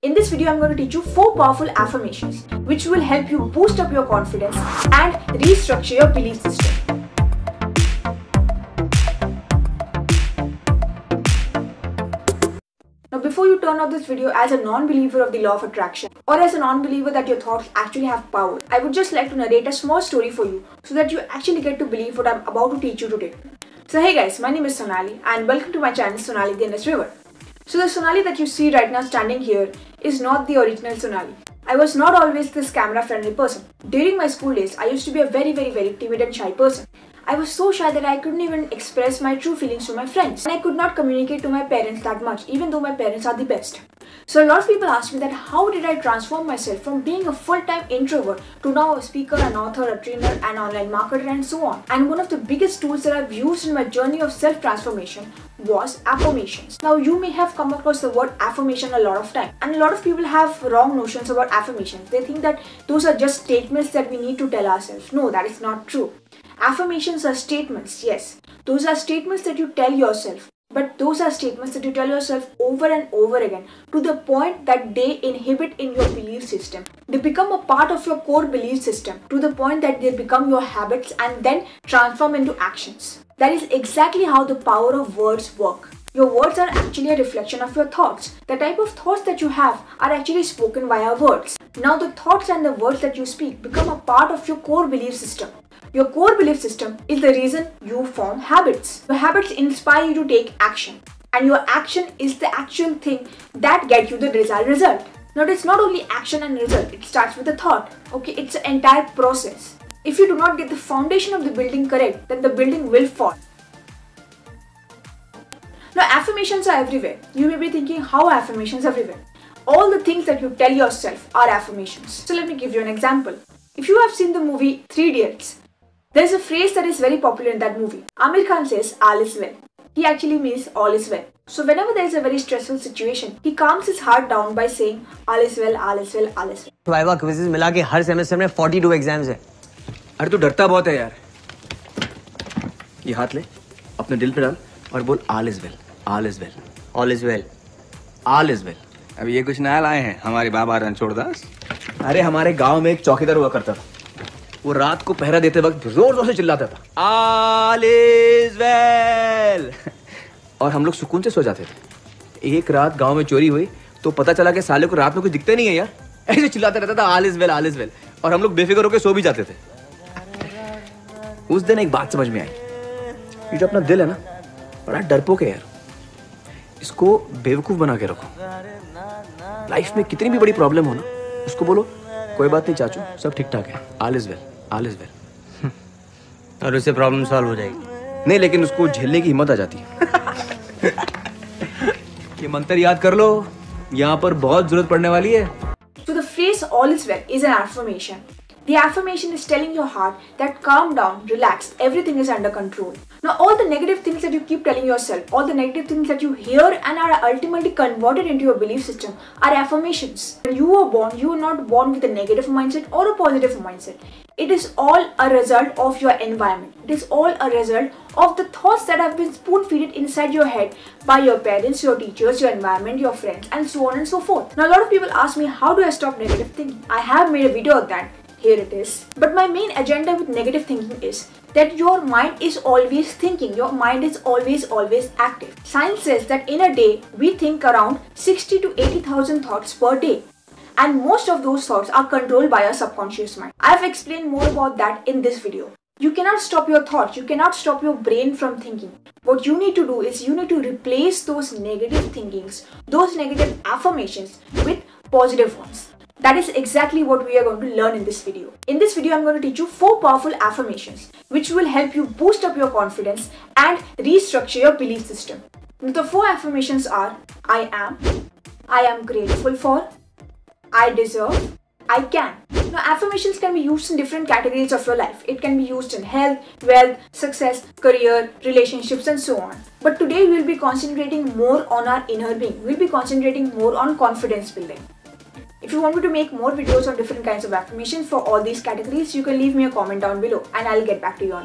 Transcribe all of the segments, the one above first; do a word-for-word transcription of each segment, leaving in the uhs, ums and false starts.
In this video, I'm going to teach you four powerful affirmations which will help you boost up your confidence and restructure your belief system. Now, before you turn off this video as a non-believer of the law of attraction or as a non-believer that your thoughts actually have power, I would just like to narrate a small story for you so that you actually get to believe what I'm about to teach you today. So hey guys, my name is Sonali and welcome to my channel Sonali the Endless River. So the Sonali that you see right now standing here is not the original Sonali. I was not always this camera friendly person. During my school days, I used to be a very very very timid and shy person. I was so shy that I couldn't even express my true feelings to my friends. And I could not communicate to my parents that much, even though my parents are the best. So a lot of people ask me that how did I transform myself from being a full-time introvert to now a speaker, an author, a trainer, an online marketer and so on. And one of the biggest tools that I've used in my journey of self-transformation was affirmations. Now you may have come across the word affirmation a lot of time, and a lot of people have wrong notions about affirmations. They think that those are just statements that we need to tell ourselves. No, that is not true. Affirmations are statements, yes. Those are statements that you tell yourself. But those are statements that you tell yourself over and over again to the point that they inhibit in your belief system. They become a part of your core belief system to the point that they become your habits and then transform into actions. That is exactly how the power of words work. Your words are actually a reflection of your thoughts. The type of thoughts that you have are actually spoken via words. Now the thoughts and the words that you speak become a part of your core belief system. Your core belief system is the reason you form habits. Your habits inspire you to take action. And your action is the actual thing that gets you the desired result. Now it's not only action and result, it starts with a thought. Okay, it's an entire process. If you do not get the foundation of the building correct, then the building will fall. Now affirmations are everywhere. You may be thinking, how are affirmations everywhere? All the things that you tell yourself are affirmations. So let me give you an example. If you have seen the movie Three Idiots, there is a phrase that is very popular in that movie. Amir Khan says, all is well. He actually means all is well. So whenever there is a very stressful situation, he calms his heart down by saying, all is well, all is well, all is well. Viva quizzes मिला के हर semester में बयालीस exams है। अरे तू डरता बहुत है यार। ये हाथ ले, अपने दिल पे डाल और बोल all is well, all is well, All is well. all is well। अब ये कुछ नया लाए हैं हमारे बाबा रणछोड़दास। अरे हमारे गांव में एक चौकीदार हुआ करता था। वो रात को पहरा देते वक्त जोर जोर से चिल्लाता था All is well। और हम लोग सुकून से सो जाते थे। एक रात गांव में चोरी हुई तो पता चला कि साले को रात में कुछ दिखते नहीं है यार, ऐसे चिल्लाता रहता था All is well, all is well। और हम लोग बेफिक्र होकर सो भी जाते थे। उस दिन एक बात समझ में आई, ये जो अपना दिल है ना, बड़ा डरपोक है यार, इसको बेवकूफ बना के रखो। लाइफ में कितनी भी बड़ी प्रॉब्लम हो ना, उसको बोलो कोई बात नहीं चाचू, सब ठीक ठाक है, all is well, all is well। और उससे प्रॉब्लम सॉल्व हो जाएगी। नहीं, लेकिन उसको झेलने की हिम्मत आ जाती है। ये मंत्र याद कर लो, यहाँ पर बहुत जरूरत पड़ने वाली है। So the phrase all is well is an affirmation. The affirmation is telling your heart that calm down, relax, everything is under control. Now all the negative things that you keep telling yourself, all the negative things that you hear and are ultimately converted into your belief system are affirmations. When you were born, you were not born with a negative mindset or a positive mindset. It is all a result of your environment. It is all a result of the thoughts that have been spoon-fed inside your head by your parents, your teachers, your environment, your friends, and so on and so forth. Now a lot of people ask me, how do I stop negative thinking? I have made a video of that. Here it is. But my main agenda with negative thinking is that your mind is always thinking. Your mind is always, always active. Science says that in a day, we think around sixty to eighty thousand thoughts per day. And most of those thoughts are controlled by our subconscious mind. I have explained more about that in this video. You cannot stop your thoughts. You cannot stop your brain from thinking. What you need to do is you need to replace those negative thinkings, those negative affirmations with positive ones. That is exactly what we are going to learn in this video. In this video, I'm going to teach you four powerful affirmations which will help you boost up your confidence and restructure your belief system. The four affirmations are I am, I am grateful for, I deserve, I can. Now affirmations can be used in different categories of your life. It can be used in health, wealth, success, career, relationships and so on. But today we'll be concentrating more on our inner being. We'll be concentrating more on confidence building. If you want me to make more videos on different kinds of affirmations for all these categories, you can leave me a comment down below and I'll get back to you on that.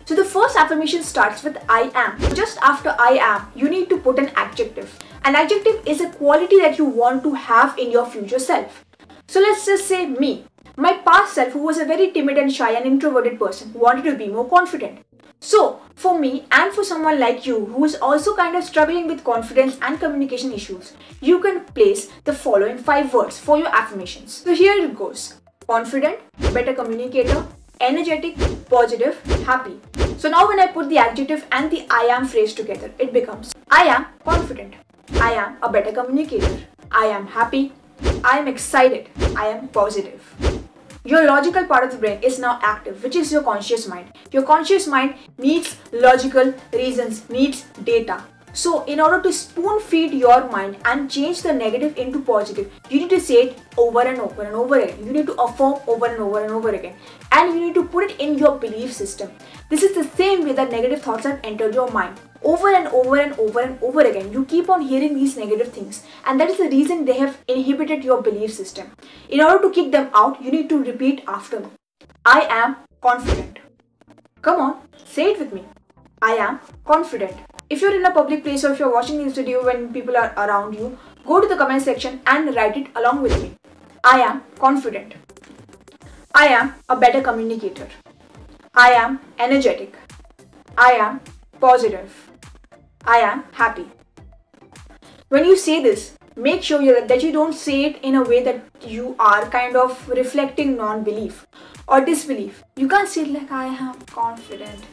So the first affirmation starts with I am. Just after I am, you need to put an adjective. An adjective is a quality that you want to have in your future self. So let's just say me. My past self, who was a very timid and shy and introverted person, wanted to be more confident. So, for me and for someone like you who is also kind of struggling with confidence and communication issues, you can place the following five words for your affirmations. So here it goes. Confident, better communicator, energetic, positive, happy. So now when I put the adjective and the I am phrase together, it becomes I am confident. I am a better communicator. I am happy. I am excited. I am positive. Your logical part of the brain is now active, which is your conscious mind. Your conscious mind needs logical reasons, needs data. So in order to spoon feed your mind and change the negative into positive, you need to say it over and over and over again. You need to affirm over and over and over again. And you need to put it in your belief system. This is the same way that negative thoughts have entered your mind. Over and over and over and over again, you keep on hearing these negative things, and that is the reason they have inhibited your belief system. In order to kick them out, you need to repeat after me. I am confident. Come on, say it with me. I am confident. If you're in a public place or if you're watching this video when people are around you, go to the comment section and write it along with me. I am confident. I am a better communicator. I am energetic. I am positive. I am happy. When you say this, make sure that you don't say it in a way that you are kind of reflecting non-belief or disbelief. You can't say it like I am confident.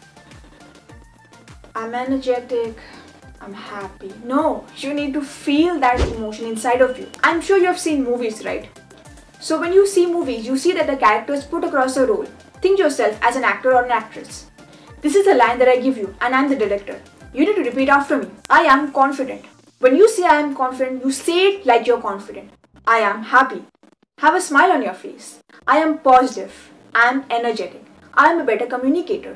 I'm energetic. I'm happy. No, you need to feel that emotion inside of you. I'm sure you have seen movies, right? So when you see movies, you see that the characters put across a role. Think yourself as an actor or an actress. This is a line that I give you and I'm the director. You need to repeat after me. I am confident. When you say I am confident, you say it like you're confident. I am happy. Have a smile on your face. I am positive. I am energetic. I am a better communicator.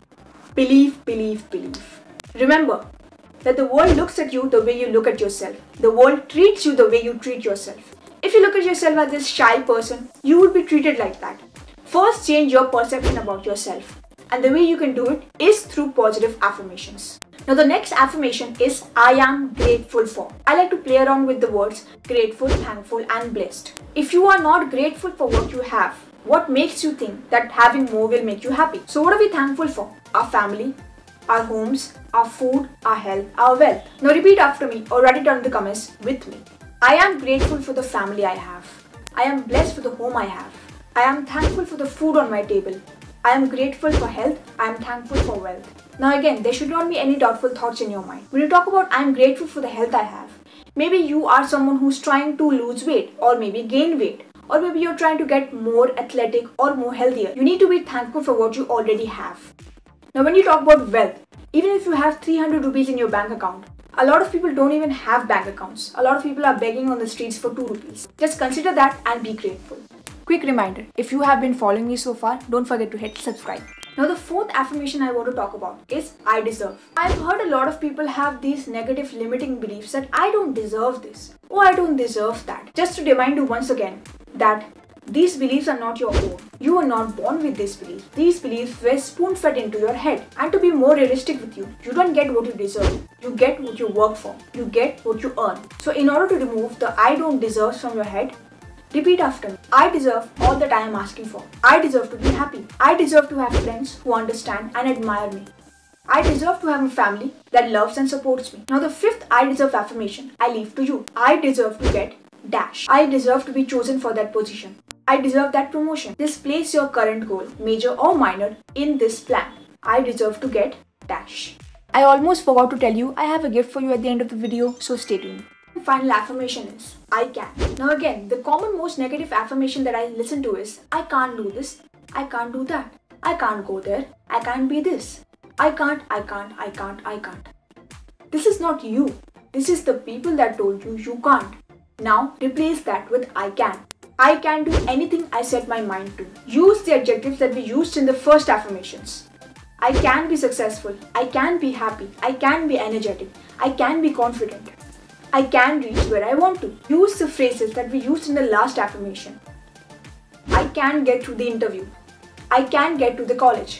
Believe, believe, believe. Remember that the world looks at you the way you look at yourself. The world treats you the way you treat yourself. If you look at yourself as this shy person, you would be treated like that. First, change your perception about yourself. And the way you can do it is through positive affirmations. Now the next affirmation is I am grateful for. I like to play around with the words grateful, thankful and blessed. If you are not grateful for what you have, what makes you think that having more will make you happy? So what are we thankful for? Our family, our homes, our food, our health, our wealth. Now repeat after me or write it down in the comments with me. I am grateful for the family I have. I am blessed for the home I have. I am thankful for the food on my table. I am grateful for health. I am thankful for wealth. Now again, there should not be any doubtful thoughts in your mind. When you talk about I am grateful for the health I have, maybe you are someone who's trying to lose weight or maybe gain weight, or maybe you're trying to get more athletic or more healthier. You need to be thankful for what you already have. Now when you talk about wealth, even if you have three hundred rupees in your bank account, a lot of people don't even have bank accounts. A lot of people are begging on the streets for two rupees. Just consider that and be grateful. Quick reminder, if you have been following me so far, don't forget to hit subscribe. Now the fourth affirmation I want to talk about is I deserve. I've heard a lot of people have these negative limiting beliefs that I don't deserve this. Oh, I don't deserve that. Just to remind you once again that these beliefs are not your own. You were not born with these beliefs. These beliefs were spoon-fed into your head. And to be more realistic with you, you don't get what you deserve. You get what you work for. You get what you earn. So in order to remove the I don't deserve from your head, repeat after me. I deserve all that I am asking for. I deserve to be happy. I deserve to have friends who understand and admire me. I deserve to have a family that loves and supports me. Now the fifth I deserve affirmation, I leave to you. I deserve to get dash. I deserve to be chosen for that position. I deserve that promotion. Just place your current goal, major or minor, in this plan. I deserve to get dash. I almost forgot to tell you I have a gift for you at the end of the video, so stay tuned. The final affirmation is I can. Now again, the common most negative affirmation that I listen to is I can't do this, I can't do that, I can't go there, I can't be this, I can't, I can't, I can't, I can't. This is not you. This is the people that told you you can't. Now replace that with I can. I can do anything I set my mind to. Use the adjectives that we used in the first affirmations. I can be successful. I can be happy. I can be energetic. I can be confident. I can reach where I want to. Use the phrases that we used in the last affirmation. I can get through the interview. I can get to the college.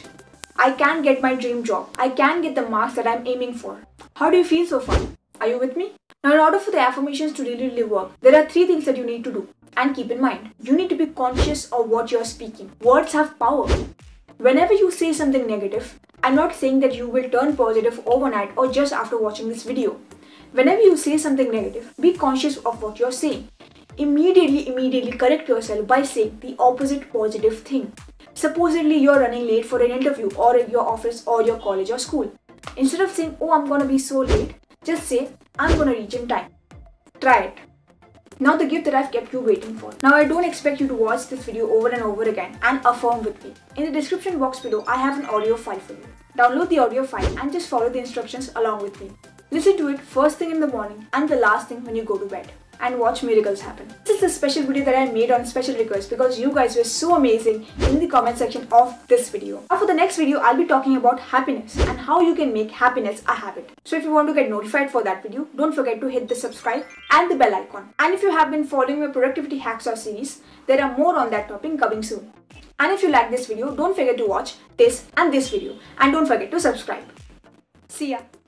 I can get my dream job. I can get the marks that I'm aiming for. How do you feel so far? Are you with me? Now, in order for the affirmations to really, really work, there are three things that you need to do. And keep in mind, you need to be conscious of what you're speaking. Words have power. Whenever you say something negative, I'm not saying that you will turn positive overnight or just after watching this video. Whenever you say something negative, be conscious of what you're saying. Immediately, immediately correct yourself by saying the opposite positive thing. Supposedly, you're running late for an interview or in your office or your college or school. Instead of saying, oh, I'm gonna be so late, just say, I'm gonna reach in time. Try it. Now the gift that I've kept you waiting for. Now I don't expect you to watch this video over and over again and affirm with me. In the description box below, I have an audio file for you. Download the audio file and just follow the instructions along with me. Listen to it first thing in the morning and the last thing when you go to bed. And watch miracles happen. This is a special video that I made on special request because you guys were so amazing in the comment section of this video. Now for the next video, I'll be talking about happiness and how you can make happiness a habit. So if you want to get notified for that video, don't forget to hit the subscribe and the bell icon. And if you have been following my productivity hacks or series, there are more on that topic coming soon. And if you like this video, don't forget to watch this and this video. And don't forget to subscribe. See ya.